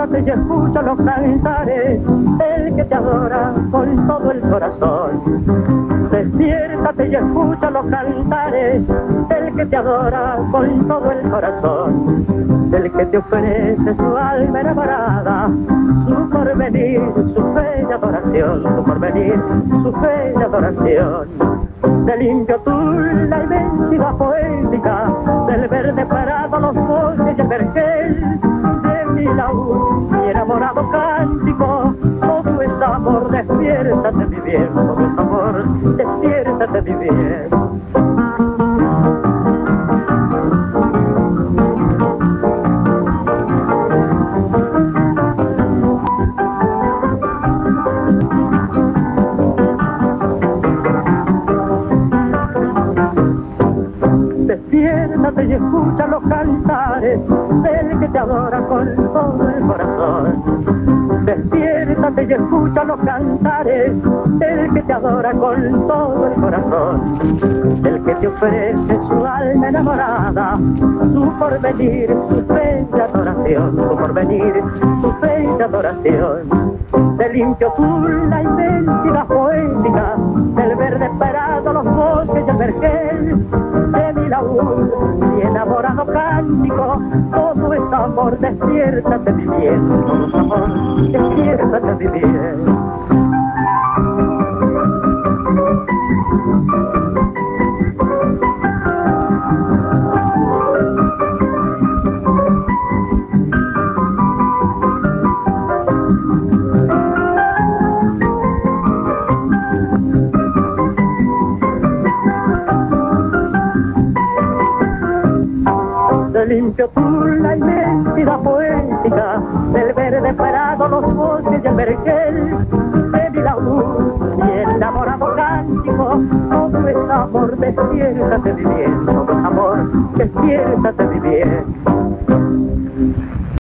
Despiértate y escucha los cantares del que te adora con todo el corazón. Despiértate y escucha los cantares del que te adora con todo el corazón. Del que te ofrece su alma enamorada, su porvenir, su fe y adoración, su porvenir, su fe y adoración. Del limpio tul la inmensidad poética, del verde parado los bosques y el vergel, de mi laúd, mi enamorado cántico, todo es amor, despiértate mi bien, todo es amor, despiértate mi bien. Despiértate y escucha los cantares del que te adora con todo el corazón. Despiértate y escucha los cantares del que te adora con todo el corazón. Del que te ofrece su alma enamorada, su porvenir, su fe y adoración, su porvenir, su fe y adoración. Del limpio azul la inmensidad poética, del verde esperado los bosques y el vergel, de mi laúd, mi enamorado cántico, todo es amor, despiértate mi bien, todo es amor, despiértate mi bien. Limpio azul la inmensidad poética, del verde parado los bosques y el vergel, de mi laúd, mi enamorado cántico, todo es amor, despiértate mi bien, todo es amor, despiértate mi bien.